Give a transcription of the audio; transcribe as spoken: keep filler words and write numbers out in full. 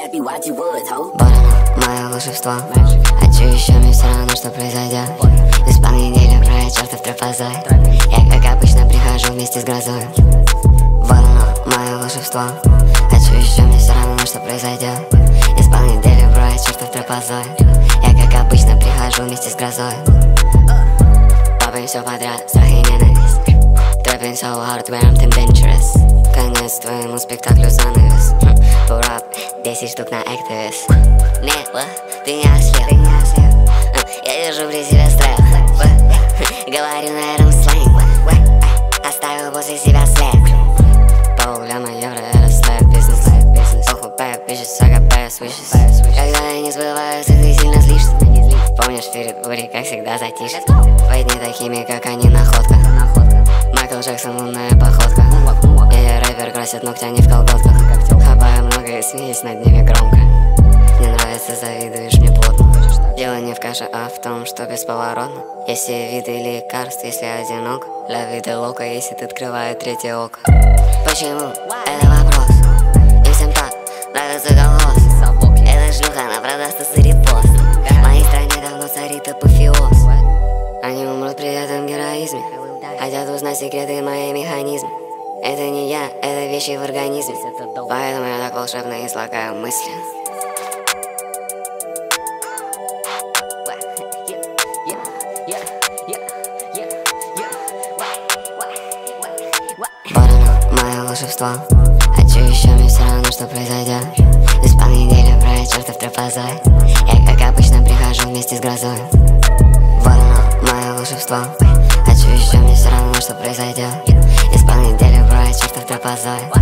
happy, watch your words, ho. Вот оно, мое волшебство. Хочу еще, мне все равно, что произойдет. Из понеделья про чертов тропозой. Я, как обычно, прихожу вместе с грозой. Вот оно, мое волшебство. Хочу еще, мне все равно, что произойдет. Из понеделья про чертов тропозой. Я, как обычно, прихожу вместе с грозой. Папаем все подряд, страх и ненависть. Trapping so hard, where I'm too dangerous. Конец твоему спектаклю занавес. Пурап, десять штук на Activist. Мило, ты не ослеп. Я держу при себе стресс. Говорю на этом сленг. Оставил после себя след. Полмиллиона евро, это слэп бизнес. Оху, bad bitches, I got bad wishes. Когда они сбываются, ты сильно злишься. Помнишь перед бурей, как всегда затишье. Твои дни такими, как они, находка. Майкл Джексон, лунная походка. Я рэпер, красит ногти, они в колготках. Хапаю много и смеюсь над ними громко. Мне нравится, завидуешь мне плотно. Дело не в каше, а в том, что бесповоротно. Есть все виды лекарств, если одинок. Для вида лока, если ты открывает третье око. Почему? Это вопрос. И всем так нравится колхоз. Эта шлюха, она продастся за репост. В моей стране давно царит апофеоз. Они умрут при этом героизме. Хотят узнать секреты моих механизмов. Это не я, это вещи в организме. Поэтому я так волшебно излагаю мысли. Вот оно, мое волшебство. Хочу еще, мне все равно, что произойдет. Из понеделья про чертов тропозой. Я, как обычно, прихожу вместе с грозой. Вот оно, мое волшебство. Хочу еще, мне все равно, что произойдет. Из понеделья про чертов тропозой.